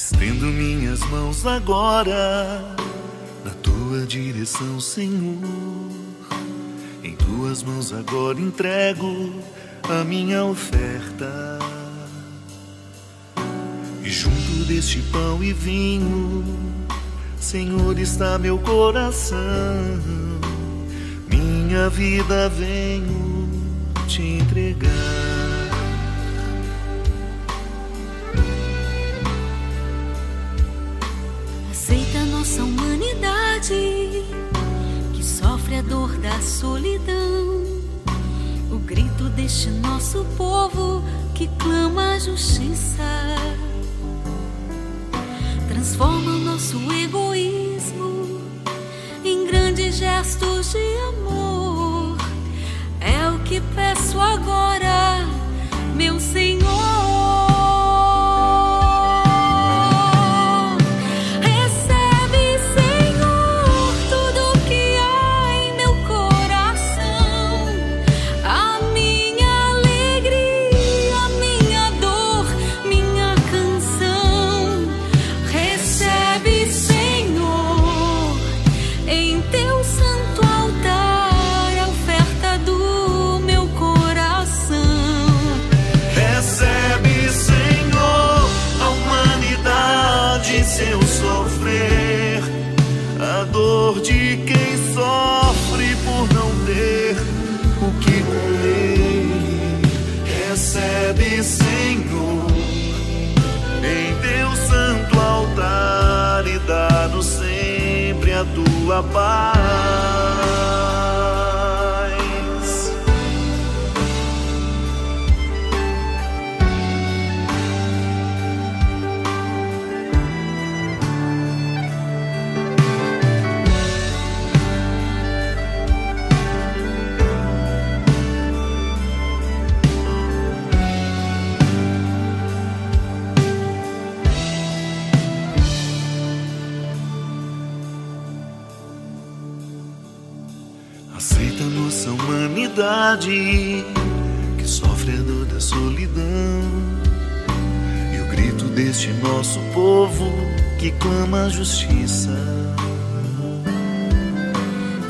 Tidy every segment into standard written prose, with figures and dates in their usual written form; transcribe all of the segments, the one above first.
Estendo minhas mãos agora na tua direção, Senhor. Em tuas mãos agora entrego a minha oferta. E junto deste pão e vinho, Senhor, está meu coração. Minha vida venho te entregar. Aceita nossa humanidade, que sofre a dor da solidão, o grito deste nosso povo que clama a justiça. Transforma o nosso egoísmo em grandes gestos de amor. É o que peço agora, meu Senhor. Seu sofrer, a dor de quem sofre por não ter o que comer. Recebe, Senhor, em teu santo altar e dá-nos sempre a tua paz. Aceita nossa humanidade, que sofre a dor da solidão, e o grito deste nosso povo que clama a justiça.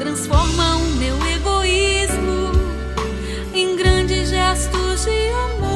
Transforma o meu egoísmo em grandes gestos de amor.